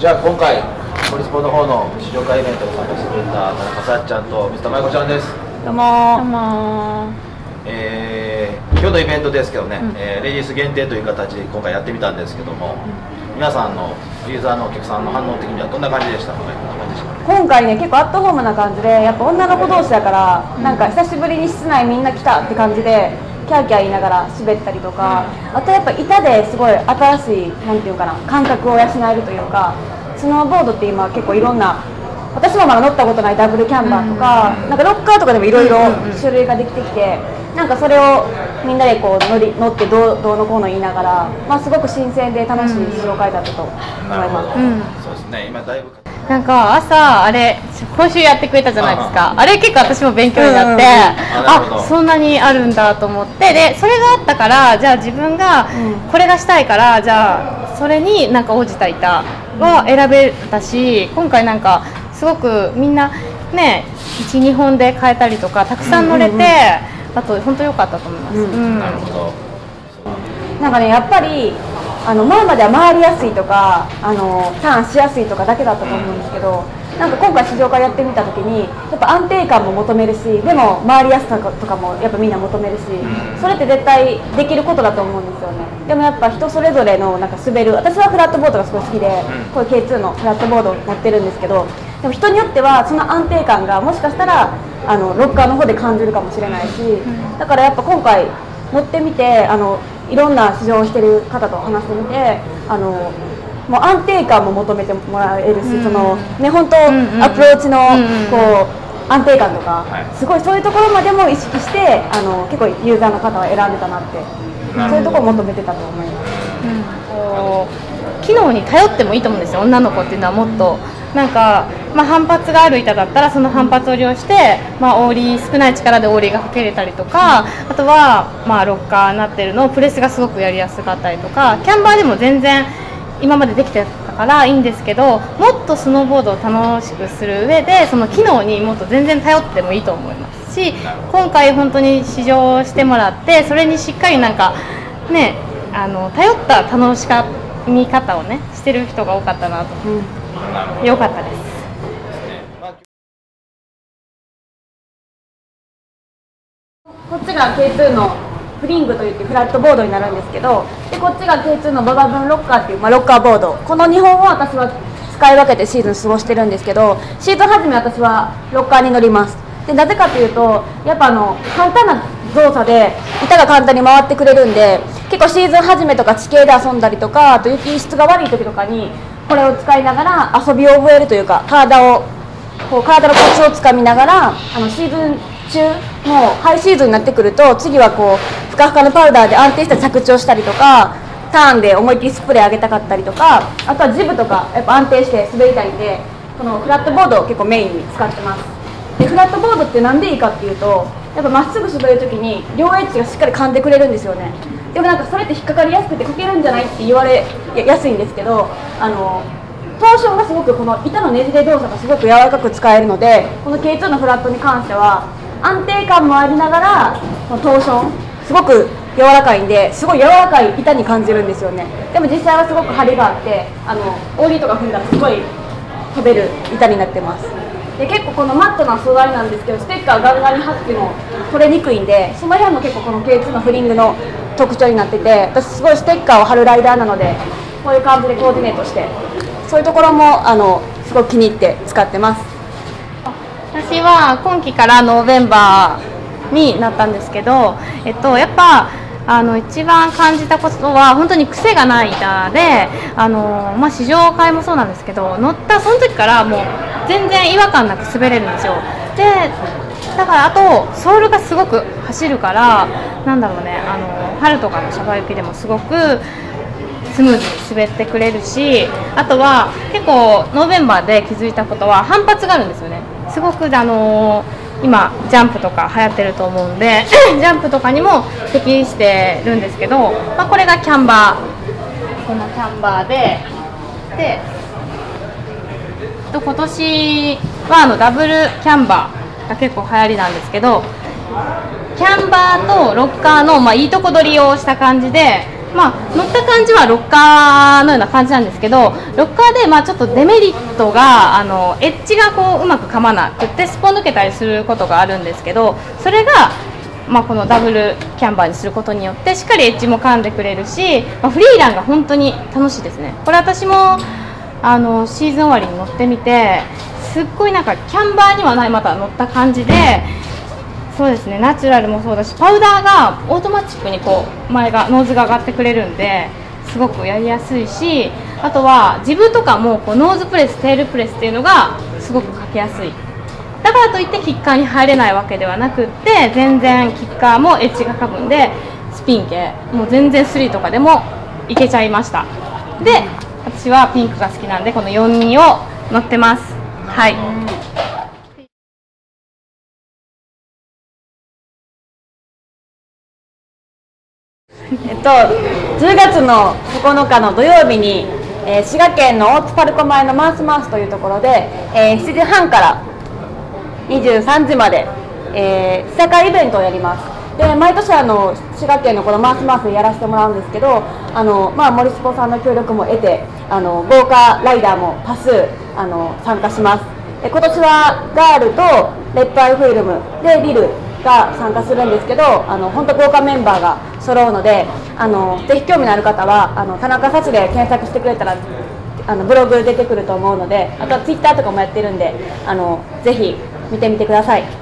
じゃあ今回ポリスポの方の試乗会イベントに参加してくれた田中さっちゃんと水田舞子ちゃんです。 どうも今日のイベントですけどね、レディース限定という形で今回やってみたんですけども、皆さんのユーザーのお客さんの反応的にはどんな感じでしたかね。 今回ね、結構アットホームな感じで、やっぱ女の子同士だから、なんか久しぶりに室内みんな来たって感じでキャーキャー言いながら滑ったりとか、あとやっぱ板ですごい新しいなんていうかな、感覚を養えるというか、スノーボードって今結構いろんな、私もまだ乗ったことないダブルキャンバーとか、なんかロッカーとかでもいろいろ種類ができてきて、なんかそれをみんなでこう乗ってどうのこうの言いながら、まあ、すごく新鮮で楽しい試乗会だったと思います。 そうですね、今だいぶなんか朝あれ講習やってくれたじゃないですか。あれ結構私も勉強になって、そんなにあるんだと思って、でそれがあったから、じゃあ自分がこれがしたいから、じゃあそれになんか応じた板は選べたし、今回なんかすごくみんなね 1,2 本で買えたりとかたくさん乗れて、あと本当良かったと思います。 なるほど。 なんかね、やっぱり前までは回りやすいとかターンしやすいとかだけだったと思うんですけど、なんか今回試乗会やってみた時にやっぱ安定感も求めるし、でも回りやすさとかもやっぱみんな求めるし、それって絶対できることだと思うんですよね。でもやっぱ人それぞれのなんか滑る、私はフラットボードがすごい好きで、こういう K2 のフラットボードを乗ってるんですけど、でも人によってはその安定感がもしかしたらロッカーの方で感じるかもしれないし、だからやっぱ今回乗ってみていろんな試乗をしてる方と話してみて、もう安定感も求めてもらえるし、そのね、本当アプローチのこう安定感とか、すごいそういうところまでも意識して結構ユーザーの方は選んでたなって、そういうところを求めてたと思います。 機能に頼ってもいいと思うんですよ、女の子っていうのは。もっとなんか、反発がある板だったらその反発を利用して、オーリー少ない力でオーリーがかけれたりとか、あとは、ロッカーになってるのをプレスがすごくやりやすかったりとか、キャンバーでも全然今までできてたからいいんですけど、もっとスノーボードを楽しくする上でその機能にもっと全然頼ってもいいと思いますし、今回本当に試乗してもらってそれにしっかりなんかね頼った楽しみ方をねしてる人が多かったなと、良かったです。 こっちが K2 のフリングといってフラットボードになるんですけど、でこっちが K2 のババブンロッカーっていう、ロッカーボード、この2本を私は使い分けてシーズン過ごしてるんですけど、シーズン初め私はロッカーに乗ります。でなぜかというと、やっぱ簡単な動作で板が簡単に回ってくれるんで、結構シーズン初めとか地形で遊んだりとか、あと雪質が悪い時とかにこれを使いながら遊びを覚えるというか、体のコツをつかみながらシーズン中もうハイシーズンになってくると、次はこうふかふかのパウダーで安定した着地をしたりとか、ターンで思いっきりスプレー上げたかったりとか、あとはジブとかやっぱ安定して滑りたいんで、このフラットボードを結構メインに使ってます。でフラットボードってなんでいいかっていうと、やっぱまっすぐ滑るときに両エッジがしっかり噛んでくれるんですよね。でもなんかそれって引っかかりやすくてこけるんじゃないって言われやすいんですけど、トーションがすごくこの板のねじれ動作がすごく柔らかく使えるので、この K2 のフラットに関しては安定感もありながらこのトーションすごく柔らかいんで、すごい柔らかい板に感じるんですよね。でも実際はすごく張りがあって、オーリーとか踏んだらすごい飛べる板になってます。で結構このマットな素材なんですけど、ステッカーガンガンに貼っても取れにくいんで、その辺も結構この K2 のフリングの特徴になってて、私すごいステッカーを貼るライダーなので、こういう感じでコーディネートして、そういうところもすごく気に入って使ってます。 私は今期からノーベンバーになったんですけど、やっぱ一番感じたことは本当に癖がない板で、試乗会もそうなんですけど、乗ったその時からもう全然違和感なく滑れるんですよ。でだからあとソールがすごく走るから、なんだろうね、春とかのシャバ雪でもすごくスムーズに滑ってくれるし、あとは結構ノーベンバーで気づいたことは反発があるんですよね。すごく今ジャンプとか流行ってると思うんでジャンプとかにも適してるんですけど、これがキャンバー、このキャンバーで今年はダブルキャンバーが結構流行りなんですけど、キャンバーとロッカーの、いいとこ取りをした感じでまあ、乗った感じはロッカーのような感じなんですけど、ロッカーでまあちょっとデメリットがエッジがこううまく噛まなくてすっぽ抜けたりすることがあるんですけど、それが、まあ、このダブルキャンバーにすることによってしっかりエッジも噛んでくれるし、まあ、フリーランが本当に楽しいですね。これ私もシーズン終わりに乗ってみて、すっごいなんかキャンバーにはないまた乗った感じで、そうですね、ナチュラルもそうだし、パウダーがオートマチックにこう前がノーズが上がってくれるんですごくやりやすいし、あとはジブとかもこうノーズプレステールプレスっていうのがすごくかけやすい。だからといってキッカーに入れないわけではなくって、全然キッカーもエッジがかぶんでスピン系もう全然3とかでもいけちゃいました。で私はピンクが好きなんでこの42を乗ってます。はい。 10月の9日の土曜日に、滋賀県の大津パルコ前のマウスマウスというところで、7時半から23時まで、試写会イベントをやります。で毎年滋賀県のこのマウスマウスでやらせてもらうんですけど、まあ、森スポさんの協力も得て豪華ライダーも多数参加します。今年はガールとレッドアイフィルムでリルが参加するんですけど、本当豪華メンバーが揃うので、ぜひ興味のある方は田中幸で検索してくれたらブログ出てくると思うので、あとはツイッターとかもやってるんでぜひ見てみてください。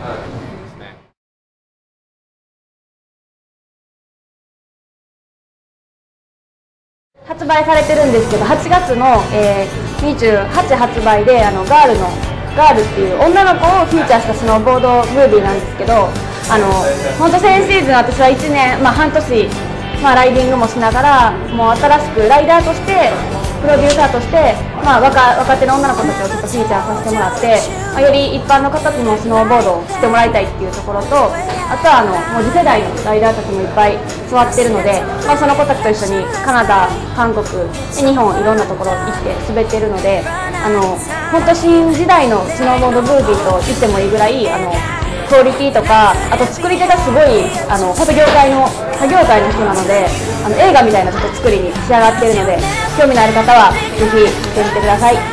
発売されてるんですけど、8月の、28発売でガールっていう女の子をフィーチャーしたスノーボードムービーなんですけど、本当先シーズン私は1年、半年、ライディングもしながらもう新しくライダーとしてプロデューサーとして、若手の女の子たちをちょっとフィーチャーさせてもらって、より一般の方にもスノーボードを知ってもらいたいっていうところと、あとはもう次世代のライダーたちもいっぱい座ってるので、その子たちと一緒にカナダ、韓国、日本いろんなところ行って滑ってるので、本当新時代のスノーボードムービーと言ってもいいぐらいクオリティとか、あと作り手がすごい本当作業界の人なので、映画みたいなちょっと作りに仕上がっているので、興味のある方はぜひ見てみてください。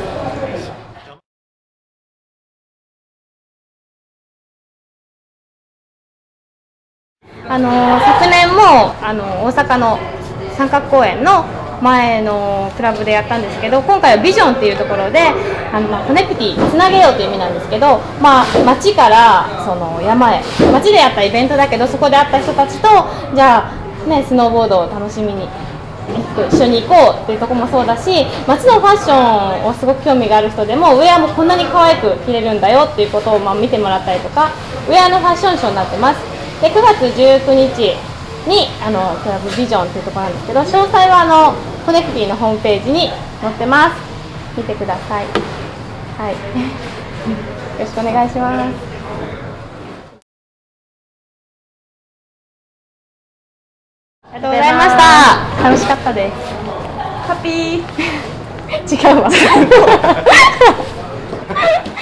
昨年も大阪の三角公園の前のクラブでやったんですけど、今回はビジョンっていうところでコネクティつなげようという意味なんですけど、街からその山へ、街でやったイベントだけどそこで会った人たちとじゃあ、ね、スノーボードを楽しみに一緒に行こうっていうところもそうだし、街のファッションをすごく興味がある人でもウェアもこんなに可愛く着れるんだよっていうことを見てもらったりとか、ウェアのファッションショーになってます。で9月19日にクラブビジョンというところなんですけど、詳細はコネクティのホームページに載ってます。見てください。はい、よろしくお願いします。ありがとうございました。楽しかったです。ハッピー違うわ